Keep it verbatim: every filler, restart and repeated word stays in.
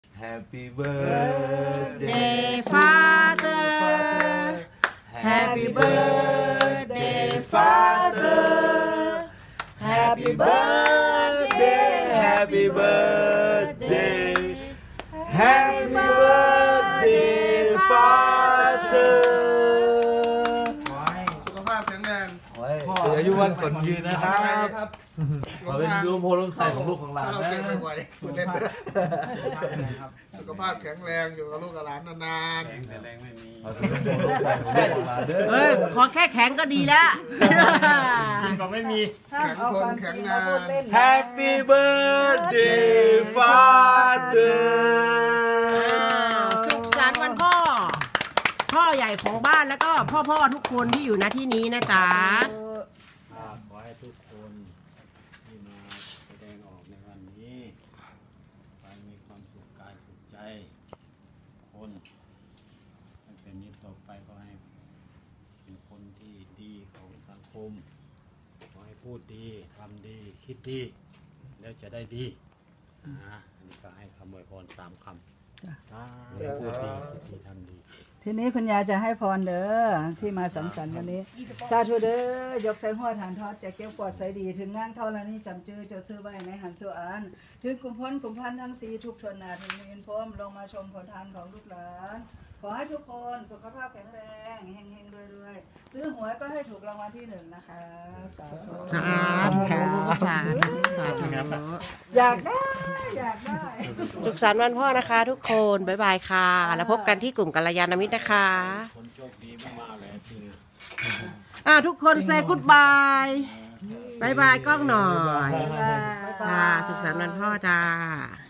Happy birthday Father Happy birthday Father Happy birthday Happy birthday Happy birthday Father สุขภาพแข็งแรงขอให้อายุวันขนยืนนะครับขอเป็นรูปโพลงใส่ของลูกของหลานนะสุขภาพสุขภาพแข็งแรงอยู่กับลูกกับหลานนานๆแข็งแต่แรงไม่มีเออขอแค่แข็งก็ดีแล้วก็ไม่มีแข็งคนแข็งงาน Happy birthday Father สุขสันต์วันพ่อพ่อใหญ่ของบ้านแล้วก็พ่อพ่อทุกคนที่อยู่ณที่นี้นะจ๊ะขอให้ทุกคนที่มาแสดงออกในวันนี้ไปมีความสุขกายสุขใจคนตั้งแต่นี้ต่อไปก็ให้เป็นคนที่ดีของสังคมขอให้พูดดีทำดีคิดดีแล้วจะได้ดีนะอันนี้ก็ให้คำอวยพรสามคำพูดดีคิดดีทำดีทีนี้คุณยายจะให้พรเด้อที่มาสังสรรค์วันนี้สาธุเด้อยกใส่หัวฐานทอดจะเกี่ยวปอดใส่ดีถึงงานเท่าไรนี้จำจื้อเจ้าซื้อไว้ในหันสุอานถึงกลุ่มพ้นกลุ่มพันทั้งสีทุกชนนาถึงมีอินพรมลงมาชมผลทานของลูกหลานขอให้ทุกคนสุขภาพแข็งแรงเฮงเฮงรวยๆซื้อหวยก็ให้ถูกรางวัลที่หนึ่งนะคะสาธุสาธุสาธุสาธุอยากได้อยากได้สุขสันต์วันพ่อนะคะทุกคนบ๊ายบายค่ะแล้วพบกันที่กลุ่มกัลยาณมิตรนะคะคนโชคดีมากๆเลยจริงอ่าทุกคนเซย์กู๊ดบายบายบายกล้องหน่อยค่ะสุขสันต์วันพ่อจ้า